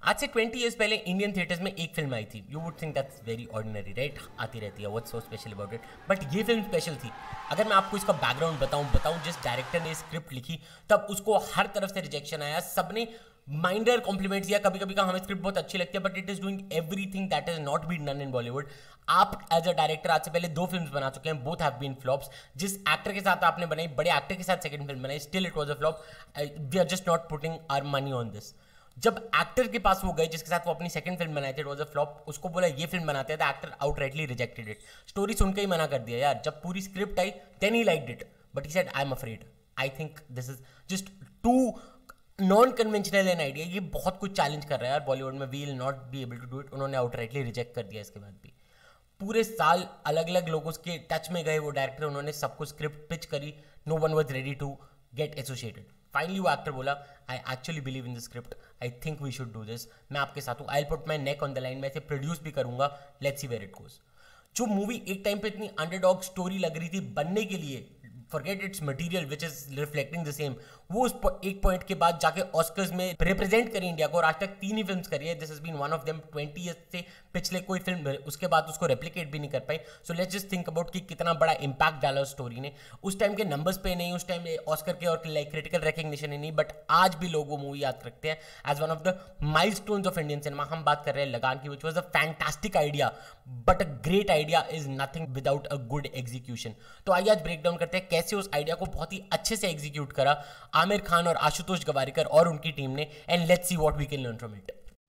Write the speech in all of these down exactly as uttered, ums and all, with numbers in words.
आज से twenty years पहले इंडियन थिएटर्स में एक फिल्म आई थी। You would think that's very ordinary, right? आती रहती है, what's so special about it. But ये फिल्म स्पेशल थी। अगर मैं आपको इसका बैकग्राउंड बताऊं बताऊं जिस डायरेक्टर ने स्क्रिप्ट लिखी तब उसको हर तरफ से रिजेक्शन आया। सबने माइनर कॉम्प्लीमेंट्स दिया, कभी कभी कहा हमें स्क्रिप्ट बहुत अच्छी लगती है, but it is doing everything that is not been done in Bollywood. आप एज अ डायरेक्टर आज से पहले दो फिल्म्स बना चुके हैं, बोथ हैव बीन फ्लॉप्स। जिस एक्टर के साथ आपने बनाई, बड़े एक्टर के साथ सेकंड फिल्म बनाई, still it was a flop. We are just not putting our money on this. जब एक्टर के पास वो गए जिसके साथ वो अपनी सेकंड फिल्म बनाए थे, इट वाज अ फ्लॉप, उसको बोला ये फिल्म बनाते हैं, तो actor outrightly rejected it. Story सुनकर ही मना कर दिया यार। जब पूरी स्क्रिप्ट आई then he liked it, but he said I am afraid. I think this is just too non conventional an idea. ये बहुत कुछ चैलेंज कर रहा है यार बॉलीवुड में। We will not be able to do it. उन्होंने आउटराइटली रिजेक्ट कर दिया। इसके बाद भी पूरे साल अलग अलग लोगों के टच में गए वो डायरेक्टर, उन्होंने सबको स्क्रिप्ट पिच करी, no one was ready to get associated. Finally वो एक्टर बोला I actually believe in the script, I think we should do this, मैं आपके साथ हूँ, I put my neck on the line, मैं इसे प्रोड्यूस भी करूंगा, let's see where it goes. जो मूवी एक टाइम पे इतनी अंडरडॉग स्टोरी लग रही थी बनने के लिए, forget it's material which is reflecting the same, वो उस एक पॉइंट के बाद जाके ऑस्कर्स में रिप्रेजेंट करी इंडिया को, और आज तक तीन ही फिल्म्स करी है। This has been one of them. Twenty years से पिछले कोई फिल्म उसके बाद उसको रेप्लिकेट भी नहीं कर पाई। So let's just think about कि कितना बड़ा इंपैक्ट डाला उस स्टोरी ने। उस टाइम के नंबर्स पे नहीं, उस टाइम ऑस्कर के और लाइक क्रिटिकल रिकग्निशन ही नहीं, बट आज भी लोग वो मूवी याद रखते हैं as one of the milestones of Indian cinema. हम बात कर रहे हैं लगान की, which was a fantastic idea, but a great idea is nothing without a good execution. तो आइए आज ब्रेक डाउन करते हैं कैसे उस आइडिया को बहुत ही अच्छे से एग्जीक्यूट करा आमिर खान और आशुतोष गवारिकर और उनकी टीम ने, and let's see what we can learn from it.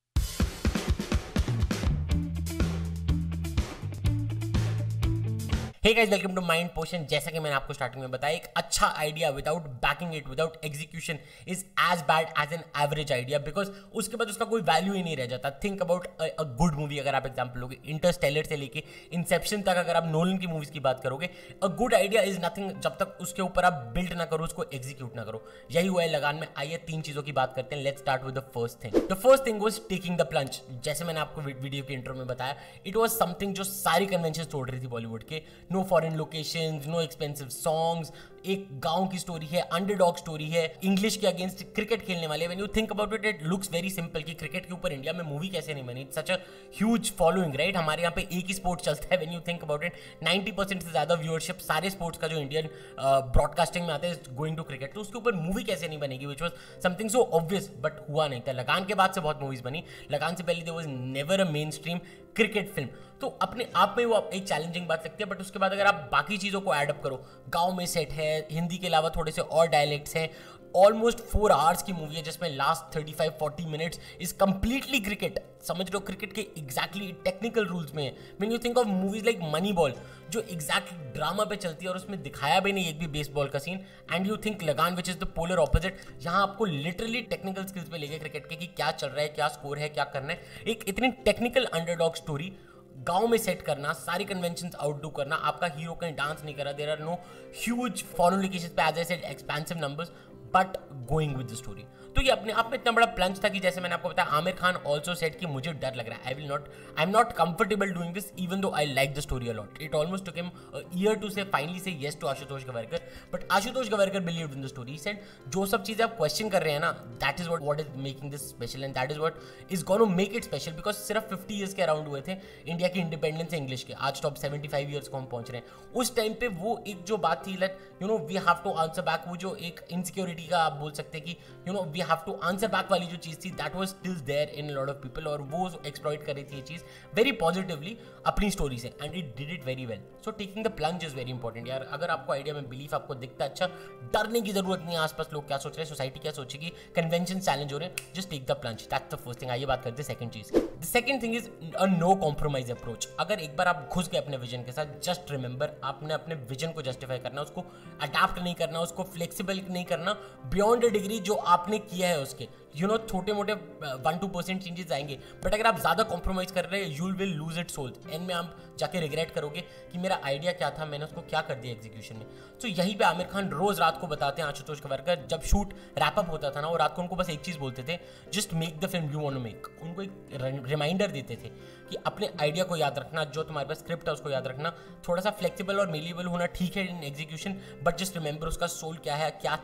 Hey guys, welcome to mind potion. जैसा कि मैंने आपको स्टार्टिंग में बताया, एक अच्छा idea without backing it, without execution is as bad as an average idea, because उसके बाद उसका कोई वैल्यू ही नहीं रह जाता। Think about a good movie. अगर आप एग्जांपल लोगे इंटरस्टेलर से लेके इंसेप्शन तक, अगर आप नोलन की मूवीज की बात करोगे, a good idea is nothing जब तक उसके ऊपर आप बिल्ड ना करो, उसको एग्जीक्यूट ना करो। यही हुआ है लगान में। आइए तीन चीजों की बात करते हैं। Let's start with the first thing. The first thing was taking the plunge. जैसे मैंने आपको वीडियो के इंट्रो में बताया, इट वाज समथिंग जो सारी कन्वेंशन तोड़ रही थी बॉलीवुड के। No foreign location, no expensive songs, एक गांव की स्टोरी है, अंडरडॉग स्टोरी है, इंग्लिश के अगेंस्ट क्रिकेट खेलने वाले। When you think about it, it looks very simple कि क्रिकेट के ऊपर इंडिया में मूवी कैसे नहीं बनी। It's such a huge following, right? हमारे यहाँ पे एक ही स्पोर्ट चलता है। When you think about it, ninety percent से ज्यादा व्यूअरशिप सारे स्पोर्ट्स का जो इंडियन ब्रॉडकास्टिंग में आता है गोइंग टू क्रिकेट। तो उसके ऊपर मूवी कैसे नहीं बनेगी, which was something so obvious, but हुआ नहीं था। लगान के बाद से बहुत मूवीज बनी। लगान से पहले there was never a mainstream cricket film. तो अपने आप में वो एक चैलेंजिंग बात लगती है, बट उसके बाद अगर आप बाकी चीज़ों को एडअप करो, गांव में सेट है, हिंदी के अलावा थोड़े से और डायलेक्ट्स हैं, ऑलमोस्ट फोर आवर्स की मूवी है जिसमें last thirty five forty minutes is completely cricket. समझ लो क्रिकेट के एग्जैक्टली टेक्निकल रूल्स में है। When you think of movies like Moneyball, जो एग्जैक्टली ड्रामा पे चलती है और उसमें दिखाया भी नहीं एक भी बेसबॉल का scene, and you think Lagaan which is the polar opposite, जहां आपको लिटरली टेक्निकल स्किल्स पे लेके क्रिकेट के कि क्या चल रहा है, क्या स्कोर है, क्या करना है। एक इतनी टेक्निकल अंडरडॉग स्टोरी गांव में सेट करना, सारी कन्वेंशंस आउटडू करना, आपका हीरो कहीं डांस नहीं करा, there are no huge foreign locations पे, as I said expensive numbers, but going with the story. तो ये अपने आप में इतना बड़ा प्लंज था कि जैसे मैंने आपको बताया, आमिर खान ऑल्सो सेड कि मुझे डर लग रहा है, I will not I am not comfortable doing this even though I like the story a lot. It almost took him a year to say finally say yes to Ashutosh Gowariker, but Ashutosh Gowariker believed in the story. He said जो सब चीजें आप question कर रहे हैं ना, that is what what is making this special, and that is what is gonna make it special, because सिर्फ fifty years के अराउंड हुए थे इंडिया की इंडिपेंडेंस से इंग्लिश के। आज तो अब सेवेंटी फाइव ईयर्स को हम पहुंच रहे हैं। उस टाइम पे वो एक जो बात थी, like you know we have to answer back, वो जो एक इनसिक्योरिटी का आप बोल सकते हैं कि you know we have to answer back वाली जो चीज थी, that was still there in lot of people, और वो एक्सप्लॉइट कर रही थी ये चीज वेरी पॉजिटिवली अपनी स्टोरी से, and it did it very well. So taking the plunge is very important यार। अगर आपको आइडिया में बिलीफ आपको दिखता है, अच्छा, डरने की जरूरत नहीं है आसपास लोग क्या सोच रहे हैं, सोसाइटी क्या सोचेगी, कन्वेंशन चैलेंज हो रहे हैं, just take the plunge, that's the first thing. आइए बात करते हैं सेकंड चीज। The second thing is a no compromise approach. अगर एक बार आप घुस गए अपने विजन के साथ, जस्ट रिमेंबर आपने अपने विजन को जस्टिफाई करना, उसको अडैप्ट नहीं करना, उसको फ्लेक्सिबल नहीं करना बियॉन्ड अ डिग्री जो आपने किया है उसके। यू नो छोटे मोटे वन टू परसेंट चेंजेस आएंगे, बट अगर आप ज्यादा कॉम्प्रोमाइज कर रहे हैं, you will lose it soul. End में आप जाके रिग्रेट करोगे कि मेरा आइडिया क्या था, मैंने उसको क्या कर दिया एग्जीक्यूशन में। तो यहीं पे आमिर खान रोज रात को बताते हैं आशुतोष गवारिकर, जब शूट रैप अप होता था ना, वो रात को उनको बस एक चीज बोलते थे, just make the film you want to make. उनको एक रिमाइंडर देते थे कि अपने आइडिया को याद रखना, जो तुम्हारे पास स्क्रिप्ट है उसको याद रखना, थोड़ा सा फ्लेक्सिबल और मेलेबल होना ठीक है in execution, but just remember उसका सोल क्या है, क्या चीज है वो,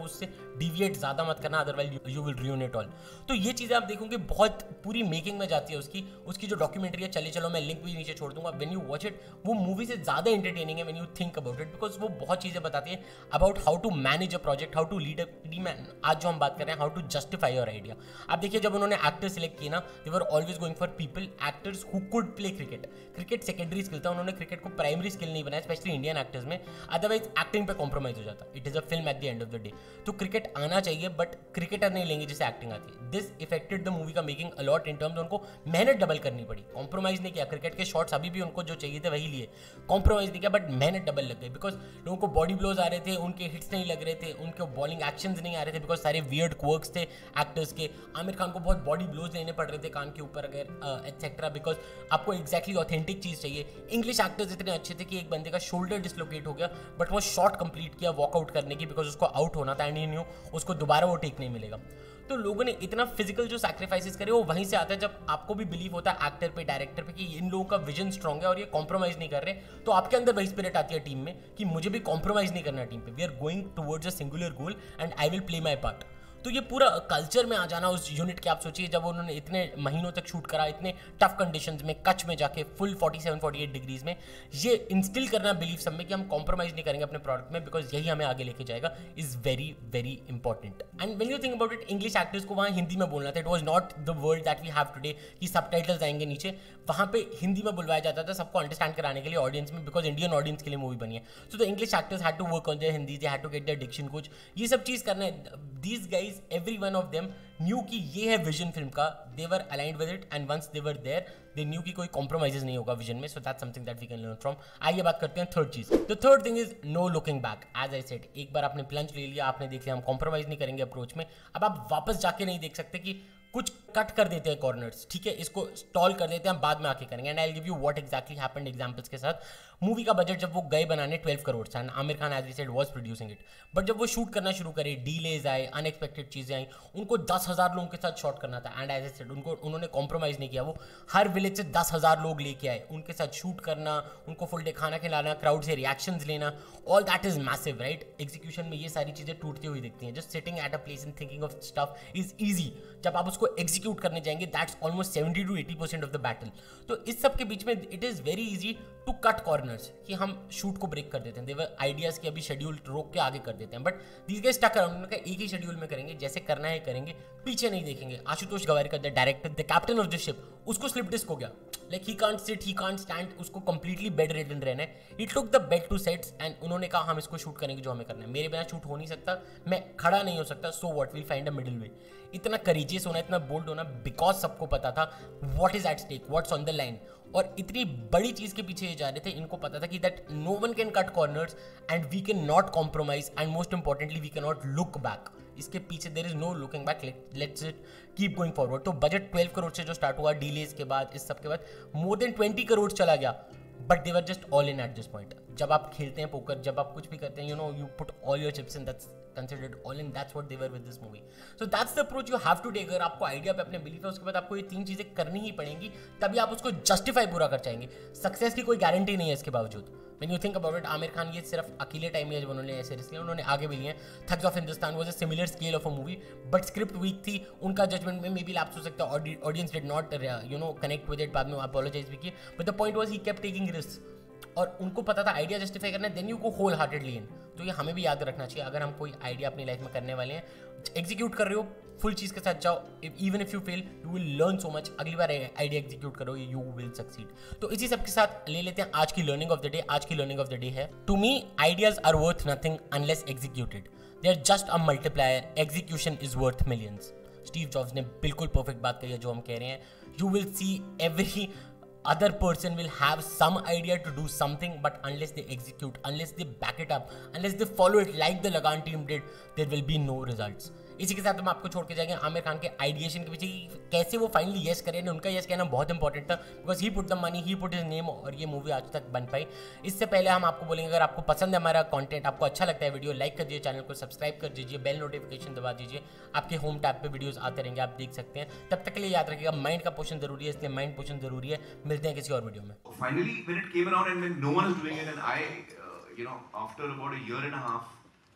उससे डिविएट ज़्यादा मत करना, otherwise you will ruin it all. तो ये चीज़ें आप देखोगे बहुत पूरी मेकिंग में जाती है उसकी उसकी जो डॉक्यूमेंट्री है, चले चलो मैं लिंक भी नीचे छोड़ दूंगा। व्हेन यू वॉच इट, वो मूवी से ज़्यादा इंटरटेनिंग है when you think about it, because वो बहुत चीज़ें बताती है about how to manage a project, how to lead a team. आज जो हम बात कर रहे हैं, how to justify your idea. आप देखिए जब उन्होंने एक्टर सिलेक्ट किए ना, they were always going for people, actors who could play cricket. Cricket secondary skill था, उन्होंने क्रिकेट को प्राइमरी स्किल नहीं बनाया, स्पेशली इंडियन एक्टर्स में, अदरवाइज एक्टिंग पे कॉम्प्रोमाइज हो जाता। It is a film at the end of the day. तो क्रिकेट आना चाहिए, बट क्रिकेटर नहीं लेंगे जिसे एक्टिंग आती है। दिस इफेक्टेड द मूवी का मेकिंग अलॉट इन टर्म्स, उनको मेहनत डबल करनी पड़ी, कॉम्प्रोमाइज नहीं किया। क्रिकेट के शॉट्स अभी भी उनको जो चाहिए थे वही लिए, कॉम्प्रोमाइज नहीं किया, बट मेहनत डबल लग गई, बिकॉज लोगों को बॉडी ब्लोज आ रहे थे, उनके हिट्स नहीं लग रहे थे, उनके बॉलिंग एक्शंस नहीं आ रहे थे, बिकॉज सारे वियर्ड क्वर्क्स थे एक्टर्स के। आमिर खान को बहुत बॉडी ब्लोज लेने पड़ रहे थे कान के ऊपर अगर एटसेट्रा, बिकॉज आपको एक्जैक्टली ऑथेंटिक चीज़ चाहिए। इंग्लिश एक्टर्स इतने अच्छे थे कि एक बंदे का शोल्डर डिसलोकेट हो गया, बट वो शॉट कंप्लीट किया वॉकआउट करने की, बिकॉज उसको आउट होना था एंड ही न्यू उसको दोबारा वो टेक नहीं मिलेगा। तो लोगों ने इतना फिजिकल जो सैक्रिफाइसेस करे वो वहीं से आता है, जब आपको भी बिलीव होता है एक्टर पे, डायरेक्टर पे, कि इन लोगों का विजन स्ट्रॉन्ग है और ये कॉम्प्रोमाइज नहीं कर रहे, तो आपके अंदर वही स्पिरिट आती है टीम में कि मुझे भी कॉम्प्रोमाइज नहीं करना टीम पे, we are going towards a singular goal and I will play my part. तो ये पूरा कल्चर में आ जाना उस यूनिट के, आप सोचिए जब उन्होंने इतने महीनों तक शूट करा, इतने टफ कंडीशंस में, कच्छ में जाके फुल सैंतालीस अड़तालीस डिग्रीज में, ये इंस्टिल करना बिलीफ सब में कि हम कॉम्प्रोमाइज नहीं करेंगे अपने प्रोडक्ट में, बिकॉज यही हमें आगे लेके जाएगा, is very very important. And when you think about it, English actors को वहाँ हिंदी में बोलना था। It was not the world that we have today कि सबटाइटल्स आएंगे नीचे, वहाँ पे हिंदी में बुलवाया जाता था सबको अंडरस्टैंड कराने के लिए ऑडियंस में, बिकॉज इंडियन ऑडियंस के लिए मूवी बनी है। So the English actors had to work on their Hindi, they had to get their diction coach, ये सब चीज़ करना है। These guys every one of them knew कि ये है विजन फिल्म का, they were aligned with it and once they were there they knew कि कोई कॉम्प्रोमाइजेस नहीं होगा विजन में। So that's something that we can learn from. आइए बात करते हैं थर्ड चीज। The third thing is no looking back. As I said, एक बार आपने प्लंज ले लिया, आपने देख लिया हम कॉम्प्रोमाइज नहीं करेंगे अप्रोच में, अब आप वापस जाके नहीं देख सकते कि कुछ कट कर देते हैं कॉर्नर्स, ठीक है, इसको स्टॉल कर देते हैं, बाद में आके करेंगे। And I will give you what exactly happened examples के साथ। मूवी का बजट जब वो गए बनाने ट्वेल्व करोड़ था and Aamir Khan as we said was producing it, but जब वो शूट करना शुरू करे, डीलेज आए, अनएक्सपेक्टेड चीजें आई, उनको दस हजार लोगों के साथ शॉट करना था। एंड एज आई सेड उनको उन्होंने कॉम्प्रोमाइज नहीं किया, वो हर विलेज से दस हजार लोग लेके आए, उनके साथ शूट करना, उनको फुल डे खाना खिलाना, क्राउड से रिएक्शंस लेना, all that is massive, right. Execution में ये सारी चीजें टूटती हुई दिखती हैं। Just sitting at a place and thinking of stuff is easy, जब आप उसको एग्जीक्यूट करने जाएंगे that's almost seventy to eighty percent of the battle. तो इस सब के बीच में it is very easy to cut corners, कि हम शूट को ब्रेक कर देते हैं। देवर आइडियाज की अभी शेड्यूल रोक के आगे कर देते हैं, but these guys stuck around, उनका एक ही शेड्यूल में करेंगे, जैसे करना है करेंगे, पीछे नहीं देखेंगे। Ashutosh Gowariker the director, the captain of the ship, उसको स्लिप डिस्क हो गया, like he can't sit, he can't stand, उसको कंप्लीटली बेड रिडन रहना है। He took the bed to sets and उन्होंने कहा हम इसको शूट करेंगे जो हमें करना है, मेरे बिना शूट हो नहीं सकता, मैं खड़ा नहीं हो सकता, so what, will find a middle way. इतना करेजियस होना, इतना बोल्ड होना, बिकॉज सबको पता था what is at stake, what's on the line. और इतनी बड़ी चीज के पीछे ये जा रहे थे, इनको पता था कि that no one can cut corners and we can not compromise and most importantly we can not look back. इसके पीछे there is no looking back, let's it keep going forward. तो बजट ट्वेल्व करोड़ से जो start हुआ, delays के बाद, इस सब के बाद मोर देन ट्वेंटी करोड़ चला गया, but they were just all in at this point. जब आप खेलते हैं पोकर, जब आप कुछ भी करते हैं, you know, you put all your chips in, that's considered all in, that's what they were with this movie. So that's the approach you have to take। अगर आपको आइडिया पे अपने बिलीफ है, उसके बाद आपको ये तीन चीजें करनी ही पड़ेंगी, तभी आप उसको जस्टिफाई पूरा कर जाएंगे। सक्सेस की कोई गारंटी नहीं है इसके बावजूद। When you think about it, Aamir Khan ये सिर्फ अकेले टाइम लिया जब उन्होंने ऐसे रिस्क लिया, उन्होंने आगे भी लिए। Thugs of Hindustan was a similar scale of a movie, but script weak थी, उनका जजमेंट में मे बी लैप्स हो सकता है, audience did not you know connect with it, बाद में अपोलोजाइज भी किए, but the point was he kept taking risk और उनको पता था आइडिया जस्टिफाई करना है, then you go wholeheartedly in. तो ये हमें भी याद रखना चाहिए, अगर हम कोई आइडिया अपनी लाइफ में करने वाले हैं, एग्जीक्यूट कर रहे हो, फुल चीज़ के साथ जाओ, even if you fail you will learn so much, अगली बार आइडिया एग्जीक्यूट करो, यू विल सक्सीड। तो इसी सब के साथ ले लेते हैं आज की लर्निंग ऑफ द डे। आज की लर्निंग ऑफ द डे है, to me ideas are worth nothing unless executed, they are just a multiplier, execution is worth millions. Steve Jobs ने बिल्कुल परफेक्ट बात कही है जो हम कह रहे हैं। You will see every other person will have some idea to do something, but unless they execute, unless they back it up, unless they follow it like the Lagan team did, there will be no results। इसी के साथ हम आपको छोड़ के जाएंगे आमिर खान के ideation के पीछे कैसे वो फाइनली येस करें। उनका येस कहना बहुत इंपॉर्टेंट था, because he put the money, he put his name, और ये मूवी आज तक बन पाई। इससे पहले हम आपको बोलेंगे, अगर आपको पसंद है हमारा कंटेंट, आपको अच्छा लगता है वीडियो, लाइक कर दीजिए, चैनल को सब्सक्राइब कर दीजिए, बेल नोटिफिकेशन दबा दीजिए, आपके होम टैब पे वीडियोस आते रहेंगे, आप देख सकते हैं। तब तक के लिए याद रखिएगा, माइंड का पोर्शन जरूरी है, इसलिए माइंड पोर्शन जरूरी है। मिलते हैं किसी और वीडियो में। Finally, when it came around and when no one is doing it, and I, uh, you know, after about a year and a half,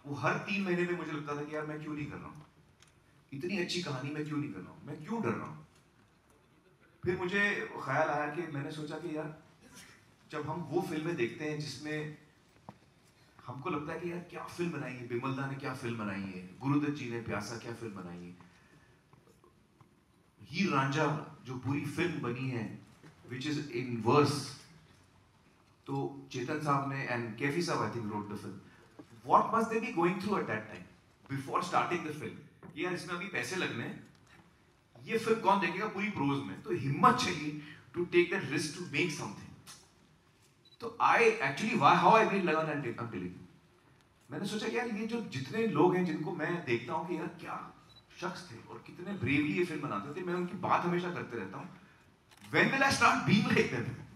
वो हर तीन महीने में मुझे लगता था कि यार मैं क्यों नहीं कर रहा हूँ, इतनी अच्छी कहानी मैं क्यों नहीं कर रहा हूँ, मैं क्यों डर रहा हूँ। फिर मुझे ख्याल आया कि मैंने सोचा कि यार जब हम वो फिल्में देखते हैं जिसमें हमको लगता है कि यार क्या फिल्म बनाई है, बिमलदा ने क्या फिल्म बनाई है, गुरुदत्त जी ने प्यासा क्या फिल्म बनाई है, हीर रांझा जो पूरी फिल्म बनी है विच इज इन वर्स, तो चेतन साहब ने and Kaifi sahab I think wrote the film, what must they be going through at that time before starting the film, यार इसमें अभी पैसे लगने हैं, ये फिल्म कौन देखेगा पूरी प्रोज में, तो हिम्मत चाहिए to take that risk to make something. तो I actually why how I made Lagaan and I am telling, मैंने सोचा कि यार ये जो जितने लोग हैं जिनको मैं देखता हूँ कि यार क्या शख्स थे और कितने ब्रेवली ये फिल्म बनाते थे, मैं उनकी बात हमेशा करते रहता हूँ, when will I start being like them.